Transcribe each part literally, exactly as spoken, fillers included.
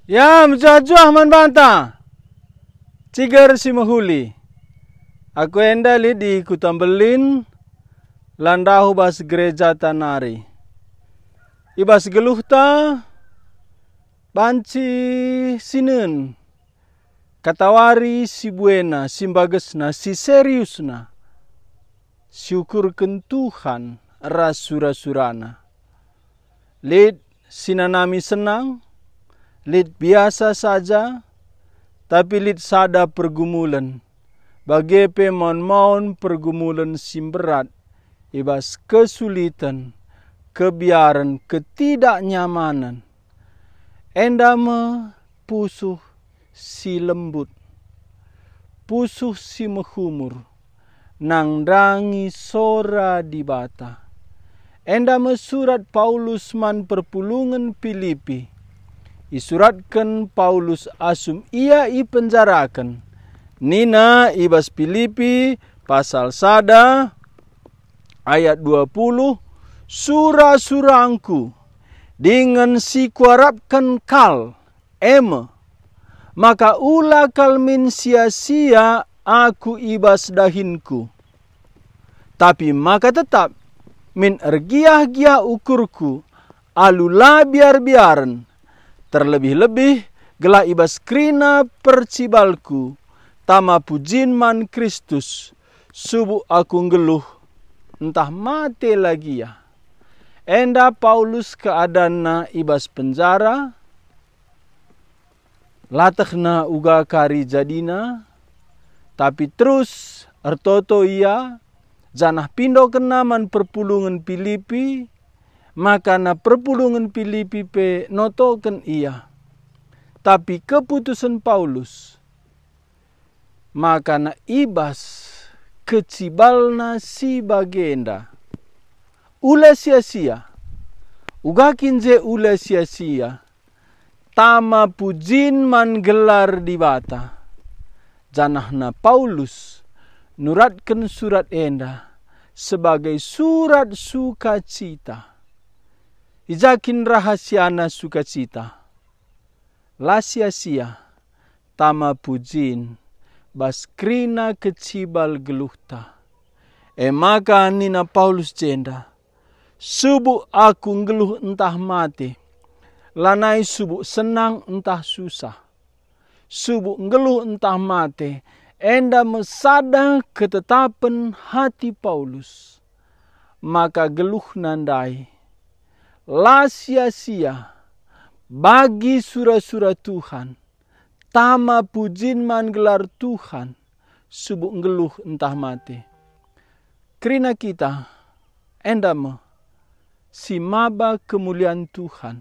Ya, mjuah-juah man banta. Cigar si mahuli. Aku enda li di Kutambelin, landahu bas gereja tanari. Ibas geluh ta, banci sinen. Katawari si buena, si bagesna, si seriusna. Syukurkan Tuhan rasura-surana. Lid sinanami senang, lid biasa saja, tapi lid sada pergumulan. Bagepe mon-mon pergumulan simberat, ibas kesulitan, kebiaran, ketidaknyamanan. Endama pusuh si lembut, pusuh si mehumur, nangdangi sora di bata. Endama surat Paulus man perpulungan Filipi. Isuratkan Paulus asum ia i penjarakan. Nina ibas Filipi pasal sada ayat dua puluh. Sura-surangku dengan si kuarapkan kal ema. Maka ula kal min sia-sia aku ibas dahinku. Tapi maka tetap min ergiah-giah ukurku alula biar-biaran. Terlebih-lebih gelah ibas krina percibalku. Tama pujin man Kristus. Subuh aku ngeluh. Entah mati lagi ya. Enda Paulus keadana ibas penjara. Latakna uga kari jadina. Tapi terus ertoto ia. Janah pindo kenaman perpulungan Filipi. Maka na perpulungan Filipi pe notoken ia. Tapi keputusan Paulus. Maka na ibas kecibalna si bagenda. Ula sia-sia. Ugakin je ula sia-sia. Tama pujin man gelar di bata. Janahna Paulus nuratkan surat enda sebagai surat sukacita. Ijakin rahasiana sukacita. La sia-sia. Tama pujin. Baskrina kecibal geluhta. E maka nina Paulus jenda. Subuh aku ngeluh entah mati. Lanai subuh senang entah susah. Subuh ngeluh entah mati. Enda mesada ketetapan hati Paulus. Maka geluh nandai. La sia-sia. Bagi surah-surah Tuhan. Tama pujin man gelar Tuhan. Subuh ngeluh entah mati. Kerina kita. Endama. Si maba kemuliaan Tuhan.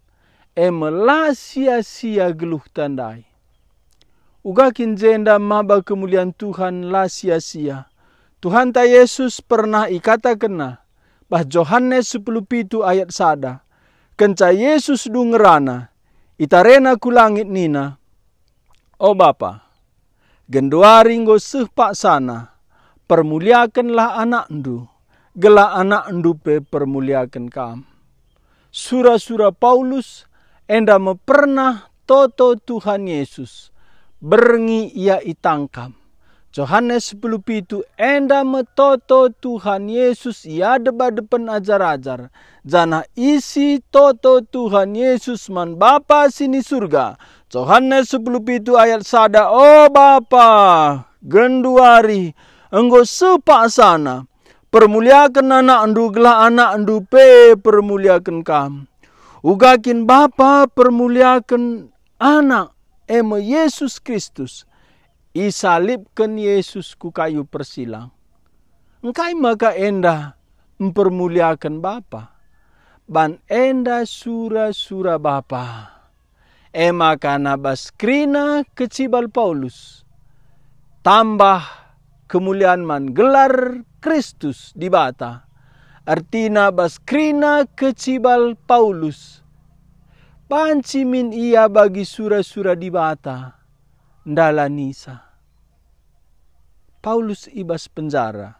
Emela sia-sia geluh tandai. Ugakin jenda maba kemuliaan Tuhan la sia-sia. Tuhan ta Yesus pernah ikata kena. Bah Yohanes sepuluh pitu ayat sada. Kenca Yesus dungerana. Itarena ku langit nina. O Bapa, genduari nggo sehpak sana, permuliakanlah anak ndu, gela anak ndu pe permuliakan kam. Surah-surah Paulus, enda me pernah toto Tuhan Yesus, berengi ia itangkam. Yohanes sepuluh pitu, enda me toto Tuhan Yesus ia deba-depan ajar-ajar. Jana isi toto Tuhan Yesus man Bapa sini surga. Yohanes sepuluh pitu ayat sada. Oh Bapa, genduari, enggo sepak sana. Permuliakan anak andu gelah anak andu pe permuliakan kam. Ugakin Bapa permuliakan anak ema Yesus Kristus. Isalibkan Yesus ku kayu persilang. Engkai maka enda mempermuliakan Bapa. Ban enda surah-surah Bapa. Ema kana baskrina kecibal Paulus. Tambah kemuliaan man gelar Kristus di bata. Artina baskrina kecibal Paulus. Panci min ia bagi surah-surah di bata. Ndala nisa. Paulus ibas penjara.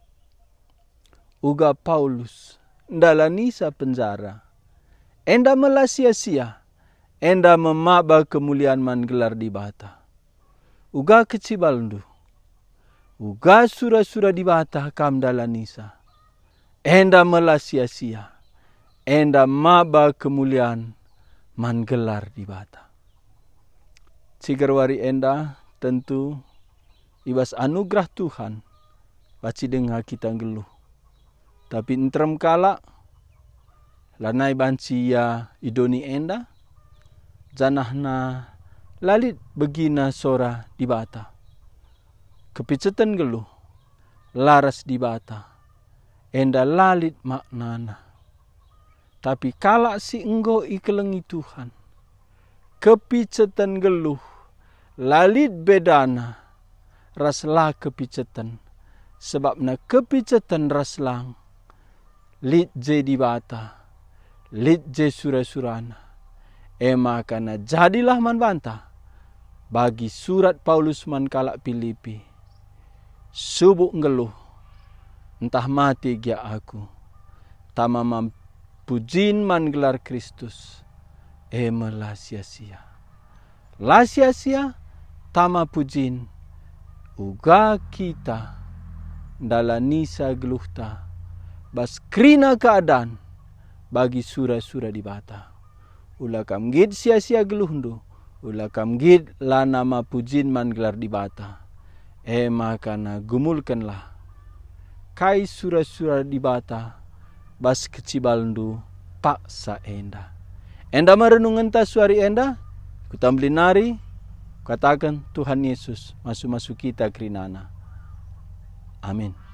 Uga Paulus ndala nisa penjara. Enda mela sia-sia. enda memaba kemuliaan man gelar di bata. Uga kecibalndu. Uga sura-sura di bata kam dalanisa. Enda mela sia-sia. Enda maba kemuliaan man gelar di bata. Cigarwari enda tentu ibas anugerah Tuhan. Baci dengar kita geluh. Tapi entrem kala lanai banci ya idoni enda. Janahna lalit begina sora di bata. Kepicetan geluh. Laras di bata. Enda lalit maknana. Tapi kala si enggo ikelengi Tuhan. Kepicetan geluh. Lalit bedana. Raslah kepicetan. Sebabna kepicetan raslang. Lit je di bata. Lit je sura-surana. Ema kana jadilah man banta. Bagi surat Paulus man kalak Filipi. Subuk ngeluh. Entah mati gia aku. Tama mampujin man gelar Kristus. Ema la sia-sia. La sia-sia. Tama pujin. Uga kita. Dalanisa geluhta. Bas krina keadaan. Bagi sura-sura di bata. Ula kam gid sia-sia geluhndu. Ula kam gid la nama pujin man gelar di bata. E makana gumulkanlah. Kai sura-sura di bata. Bas kecibalndu paksa enda. Enda merenungan ta suari enda. Kutambli nari. Katakan Tuhan Yesus masuk-masuk kita kerinana. Amin.